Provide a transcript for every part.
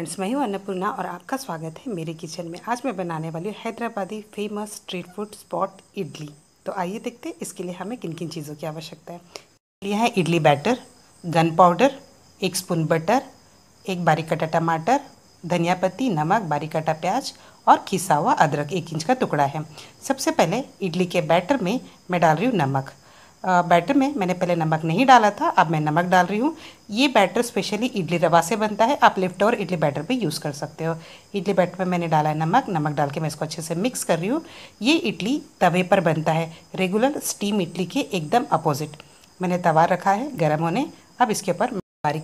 Friends, मैं हूँ अन्नपूर्णा और आपका स्वागत है मेरे किचन में। आज मैं बनाने वाली हूँ Hyderabadi famous street food spot idli. तो आइए देखते हैं इसके लिए हमें किन किन चीज़ों की आवश्यकता है। लिया है idli batter, gun powder, 1 spoon butter, एक बारीक कटा टमाटर, धनिया पत्ती, नमक, बारीक कटा प्याज और खिसा हुआ अदरक 1 इंच का टुकड़ा है। सबसे पहले इडली के बैटर में मैं डाल रही हूँ नमक। बैटर में मैंने पहले नमक नहीं डाला था, अब मैं नमक डाल रही हूँ। ये बैटर स्पेशली इडली रवा से बनता है, आप लिफ्ट और इडली बैटर पे यूज़ कर सकते हो। इडली बैटर में मैंने डाला है नमक डाल के मैं इसको अच्छे से मिक्स कर रही हूँ। ये इडली तवे पर बनता है, रेगुलर स्टीम इडली के एकदम अपोजिट। मैंने तवा रखा है गर्म होने। अब इसके ऊपर बारीक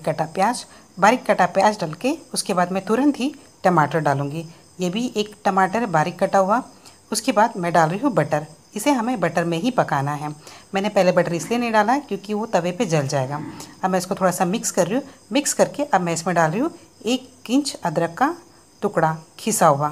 कटा प्याज डाल के उसके बाद मैं तुरंत ही टमाटर डालूँगी। ये भी एक टमाटर बारीक कटा हुआ। उसके बाद मैं डाल रही हूँ बटर। इसे हमें बटर में ही पकाना है। मैंने पहले बटर इसलिए नहीं डाला है क्योंकि वो तवे पे जल जाएगा। अब मैं इसको थोड़ा सा मिक्स कर रही हूँ। मिक्स करके अब मैं इसमें डाल रही हूँ 1 इंच अदरक का टुकड़ा खिसा हुआ।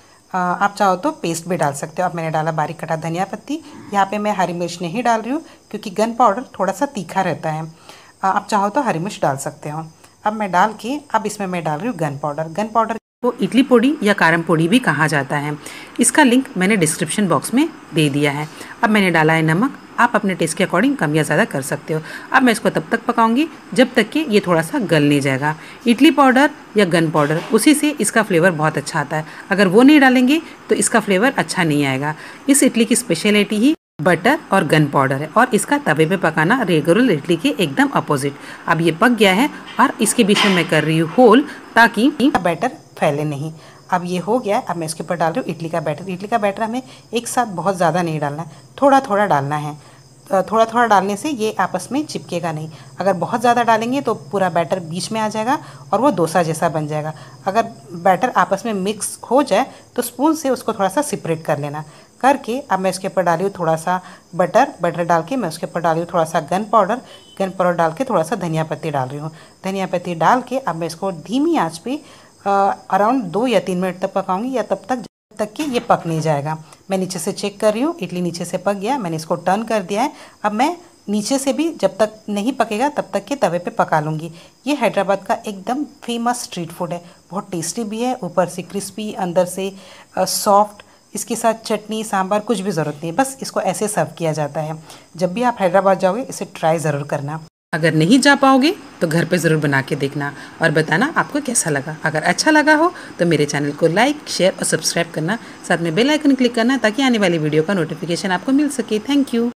आप चाहो तो पेस्ट भी डाल सकते हो। अब मैंने डाला बारीक कटा धनिया पत्ती। यहाँ पे मैं हरी मिर्च नहीं डाल रही हूँ क्योंकि गन पाउडर थोड़ा सा तीखा रहता है। आप चाहो तो हरी मिर्च डाल सकते हो। अब मैं डाल के अब इसमें मैं डाल रही हूँ गन पाउडर को इडली पोड़ी या कारम पोड़ी भी कहा जाता है। इसका लिंक मैंने डिस्क्रिप्शन बॉक्स में दे दिया है। अब मैंने डाला है नमक। आप अपने टेस्ट के अकॉर्डिंग कम या ज़्यादा कर सकते हो। अब मैं इसको तब तक पकाऊंगी जब तक कि ये थोड़ा सा गल नहीं जाएगा। इडली पाउडर या गन पाउडर उसी से इसका फ्लेवर बहुत अच्छा आता है। अगर वो नहीं डालेंगे तो इसका फ्लेवर अच्छा नहीं आएगा। इस इडली की स्पेशलिटी ही बटर और गन पाउडर है और इसका तवे पे पकाना रेगुलर इडली के एकदम अपोजिट। अब ये पक गया है और इसके बीच में मैं कर रही हूँ होल ताकि बैटर फैले नहीं। अब ये हो गया है। अब मैं इसके ऊपर डाल रही हूँ इडली का बैटर। इडली का बैटर हमें एक साथ बहुत ज़्यादा नहीं डालना है, थोड़ा थोड़ा डालना है। थोड़ा थोड़ा डालने से ये आपस में चिपकेगा नहीं। अगर बहुत ज़्यादा डालेंगे तो पूरा बैटर बीच में आ जाएगा और वो डोसा जैसा बन जाएगा। अगर बैटर आपस में मिक्स हो जाए तो स्पून से उसको थोड़ा सा सेपरेट कर लेना। करके अब मैं इसके ऊपर डाली हूँ थोड़ा सा बटर डाल के मैं उसके ऊपर डाली हूँ थोड़ा सा गन पाउडर डाल के थोड़ा सा धनिया पत्ती डाल रही हूँ। धनिया पत्ती डाल के अब मैं इसको धीमी आंच पे अराउंड 2 या 3 मिनट तक पकाऊंगी या तब तक कि ये पक नहीं जाएगा। मैं नीचे से चेक कर रही हूँ, इडली नीचे से पक गया। मैंने इसको टर्न कर दिया है। अब मैं नीचे से भी जब तक नहीं पकेगा तब तक के तवे पे पका लूँगी। ये हैदराबाद का एकदम फेमस स्ट्रीट फूड है, बहुत टेस्टी भी है, ऊपर से क्रिस्पी अंदर से सॉफ्ट। इसके साथ चटनी सांभर कुछ भी ज़रूरत नहीं है, बस इसको ऐसे सर्व किया जाता है। जब भी आप हैदराबाद जाओगे इसे ट्राई ज़रूर करना। अगर नहीं जा पाओगे तो घर पे ज़रूर बना के देखना और बताना आपको कैसा लगा। अगर अच्छा लगा हो तो मेरे चैनल को लाइक, शेयर और सब्सक्राइब करना, साथ में बेल आइकन क्लिक करना ताकि आने वाली वीडियो का नोटिफिकेशन आपको मिल सके। Thank you.